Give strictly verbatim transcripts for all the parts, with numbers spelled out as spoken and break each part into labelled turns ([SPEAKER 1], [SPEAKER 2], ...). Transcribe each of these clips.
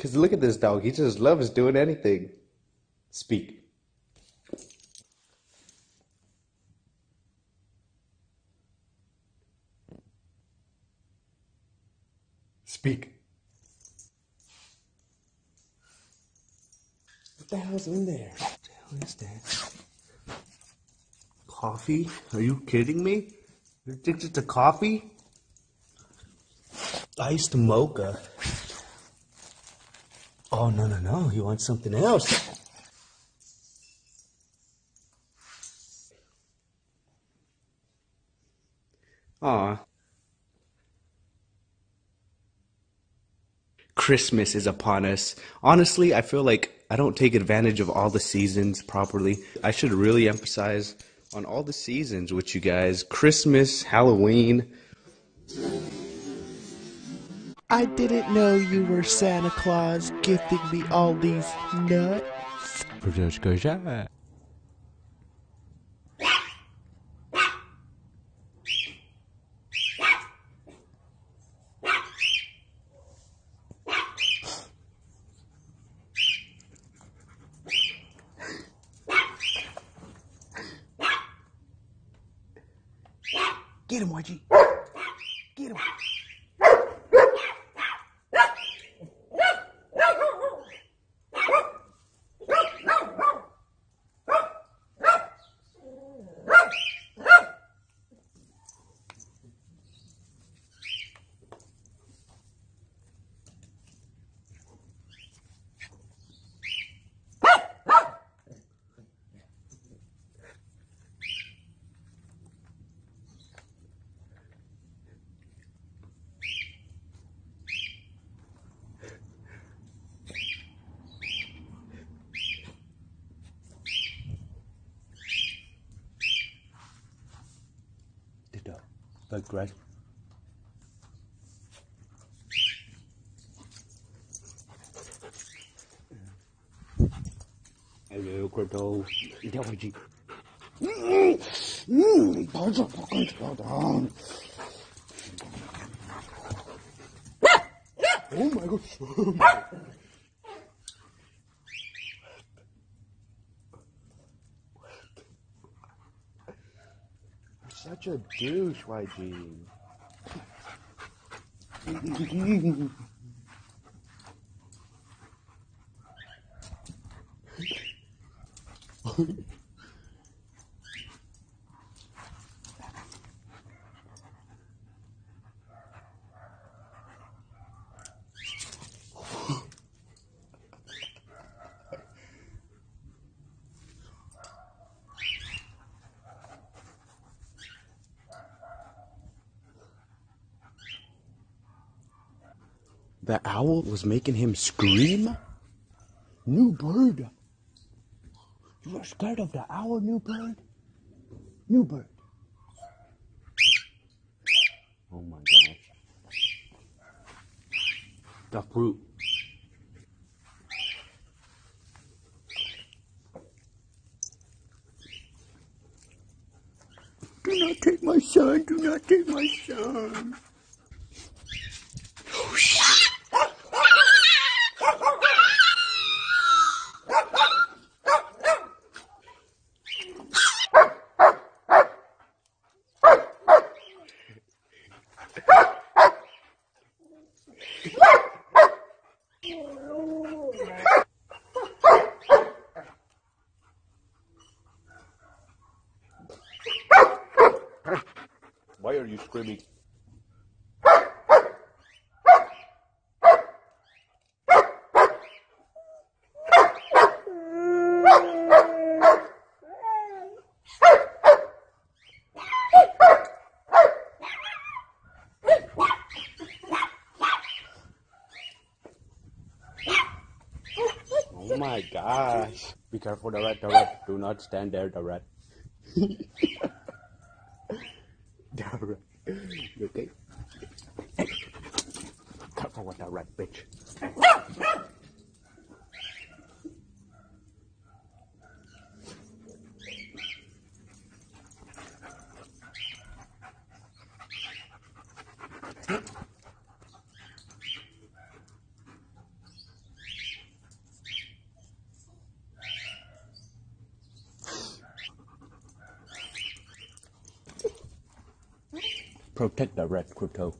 [SPEAKER 1] Because look at this dog. He just loves doing anything. Speak. Speak. What the hell's in there? What the hell is that? Coffee? Are you kidding me? You're addicted to coffee? Iced mocha. Oh, no, no, no. You want something else. Aw. Christmas is upon us. Honestly, I feel like I don't take advantage of all the seasons properly. I should really emphasize on all the seasons with you guys. Christmas, Halloween. I didn't know you were Santa Claus gifting me all these nuts. Get him, Y G. Get him. Like right. Hello, Crypto. Theo Y G. Mmm, that's a fucking children. Oh my gosh. Such a douche, Y G. The owl was making him scream? New bird. You are scared of the owl, new bird? New bird. Oh my gosh. The fruit. Do not take my son, do not take my son. Oh shit. Why are you screaming? Oh my gosh. Be careful, the rat, the rat. Do not stand there, the rat. The rat. You okay? Hey. Careful with that rat, bitch.
[SPEAKER 2] Protect the red crypto.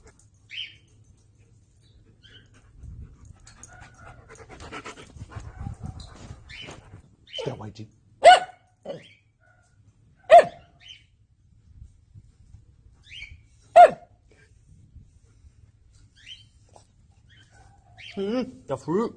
[SPEAKER 2] Stay away, Jim. Mm, the fruit.